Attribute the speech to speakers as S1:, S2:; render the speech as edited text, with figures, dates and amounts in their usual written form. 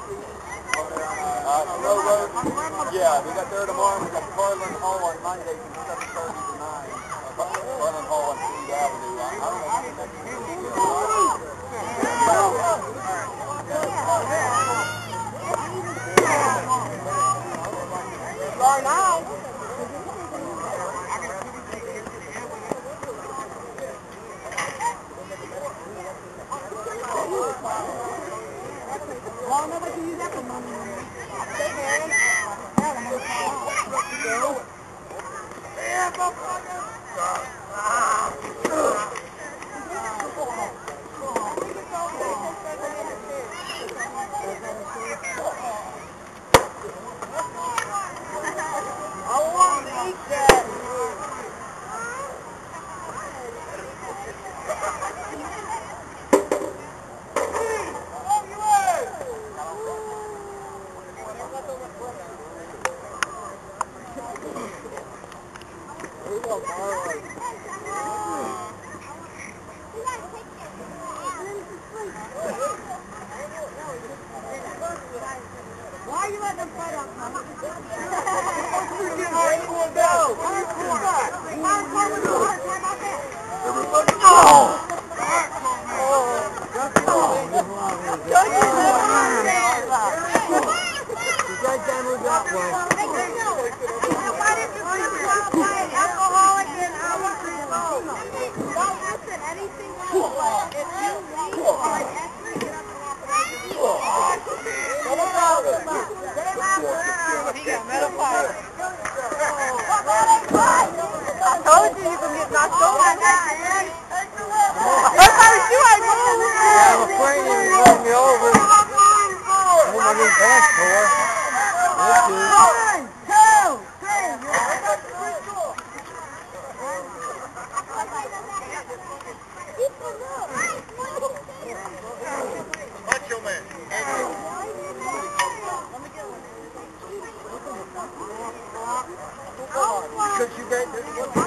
S1: Snow Road. Yeah, we got there tomorrow. We got Carlin Hall on Monday from 7:30 to 9. Carlin Hall on 3rd Avenue. I don't know when the next one is.
S2: Well, nobody can use that for money anymore.
S3: I want to eat that.
S2: Why are you letting them fight up, Mama?
S3: I told you you can get knocked over. That's how you ain't moving.
S1: I'm afraid he was running me over. I think I need pants for. Let's do it. 1, 2, 3, 4. Macho man. Because you guys